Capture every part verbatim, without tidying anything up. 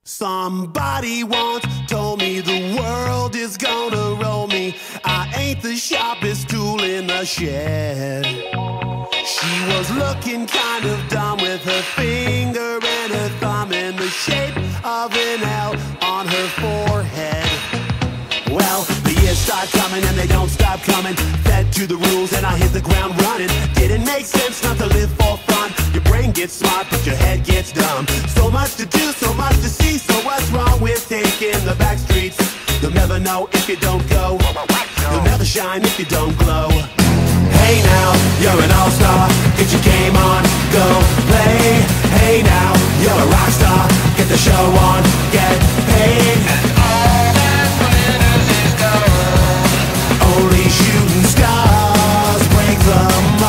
Somebody once told me the world is gonna roll me. I ain't the sharpest tool in the shed. She was looking kind of dumb with her finger and her thumb in the shape of an L on her forehead. Well, the years start coming and they don't stop coming. Fed to the rules and I hit the ground running. Didn't make sense not to live for fun. Your brain gets smart but your head gets dumb. So much to do, so much to see. So what's wrong with taking the back streets? You'll never know if you don't go. You'll never shine if you don't glow. Hey now, you're an all-star. Get your game on, go play. Hey now, you're a rock star. Get the show on, get paid. And all that glitters is gold. Only shooting stars break the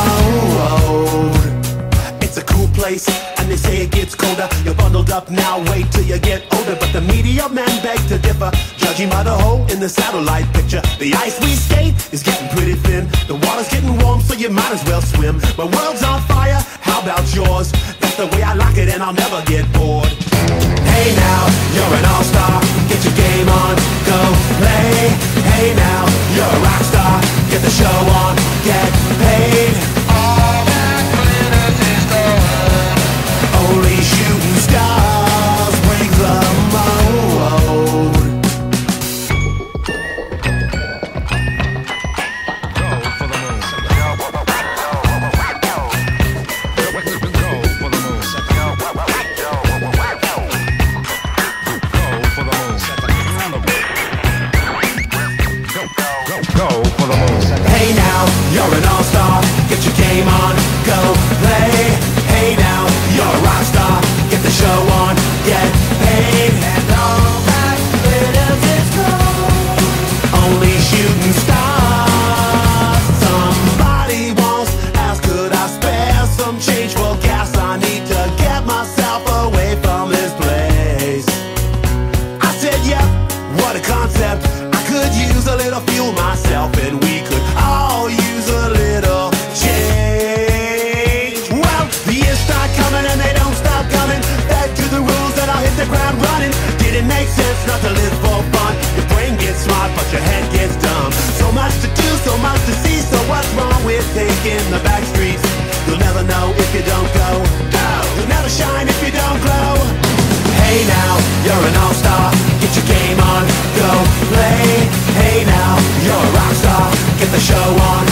mold. It's a cool place, and they say it gets colder. You're bundled up now, wait till you get older. But the media men beg to differ, judging by the hole in the satellite picture. The ice we skate is getting pretty thin. The water's getting warm, so you might as well swim. My world's on fire, how about yours? That's the way I like it and I'll never get bored. Hey now, you're an all-star. Get your game on, go play. Hey now, you're a rock star. Get the show on, get paid. All that glitters is gold. Only shooting stars break the mold. Hey now, you're an all-star. Get your game on, go play. Hey now, you're a rock star. Get the show on, get paid. And all that glitters is gold. Only shooting stars. Somebody once asked, could I spare some change for gas? I need to get myself away from this place. I said, yep, what a concept. I could use a little fuel myself, and we could all use a little change. Well, the years start coming and they don't stop coming. Back to the rules and I'll hit the ground running. Didn't make sense not to live for fun. Your brain gets smart but your head gets dumb. So much to do, so much to see. So what's wrong with taking the back streets? You'll never know if you don't go. Go! You'll never shine if you don't glow. Hey now, you're an all-star. Get your game on, go play. Hey now, you're a rock star. Get the show on,